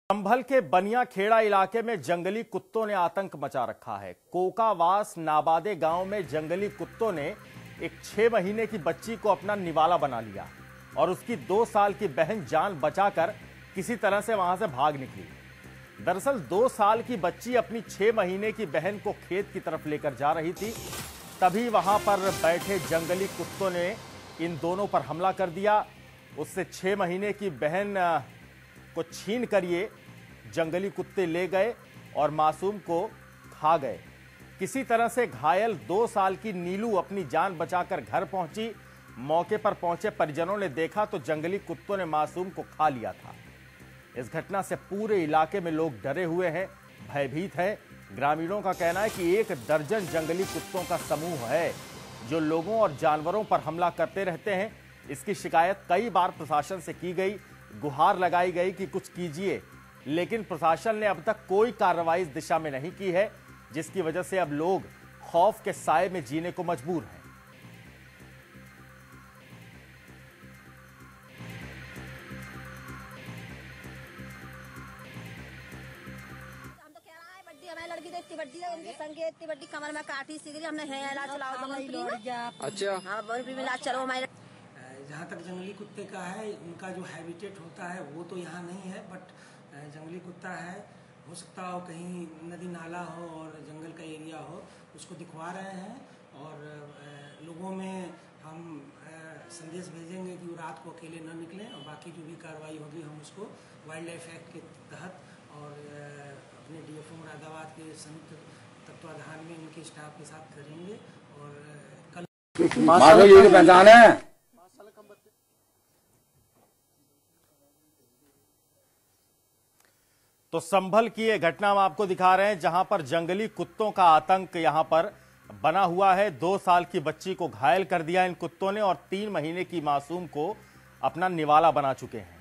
संभल के बनिया खेड़ा इलाके में जंगली कुत्तों ने आतंक मचा रखा है। कोकावास नाबादे गांव में जंगली कुत्तों ने एक 6 महीने की बच्ची को अपना निवाला बना लिया और उसकी 2 साल की बहन जान बचाकर किसी तरह से वहां से भाग निकली। दरअसल 2 साल की बच्ची अपनी 6 महीने की बहन को खेत की तरफ लेकर जा रही थी, तभी वहां पर बैठे जंगली कुत्तों ने इन दोनों पर हमला कर दिया। उससे 6 महीने की बहन को छीन कर ये जंगली कुत्ते ले गए और मासूम को खा गए। किसी तरह से घायल 2 साल की नीलू अपनी जान बचाकर घर पहुंची। मौके पर पहुंचे परिजनों ने देखा तो जंगली कुत्तों ने मासूम को खा लिया था। इस घटना से पूरे इलाके में लोग डरे हुए हैं, भयभीत हैं। ग्रामीणों का कहना है कि 1 दर्जन जंगली कुत्तों का समूह है जो लोगों और जानवरों पर हमला करते रहते हैं। इसकी शिकायत कई बार प्रशासन से की गई, गुहार लगाई गई कि कुछ कीजिए, लेकिन प्रशासन ने अब तक कोई कार्रवाई इस दिशा में नहीं की है, जिसकी वजह से अब लोग खौफ के साए में जीने को मजबूर हैं। लड़की तो इतनी बड़ी है, उनके संगे इतनी बड़ी कमर में काटी सी, हमने इलाज चलाओ। अच्छा, हाँ, इलाज चलो हमारे। जहाँ तक जंगली कुत्ते का है, उनका जो हैबिटेट होता है वो तो यहाँ नहीं है, बट जंगली कुत्ता है, हो सकता हो कहीं नदी नाला हो और जंगल का एरिया हो, उसको दिखवा रहे हैं। और लोगों में हम संदेश भेजेंगे कि वो रात को अकेले न निकलें, और बाकी जो भी कार्रवाई होगी हम उसको वाइल्ड लाइफ एक्ट के तहत और अपने DFO मुरादाबाद के संयुक्त तत्वाधान में उनके स्टाफ के साथ करेंगे। और कल पहचान है। तो संभल की ये घटना हम आपको दिखा रहे हैं, जहां पर जंगली कुत्तों का आतंक यहां पर बना हुआ है। 2 साल की बच्ची को घायल कर दिया इन कुत्तों ने और 3 महीने की मासूम को अपना निवाला बना चुके हैं।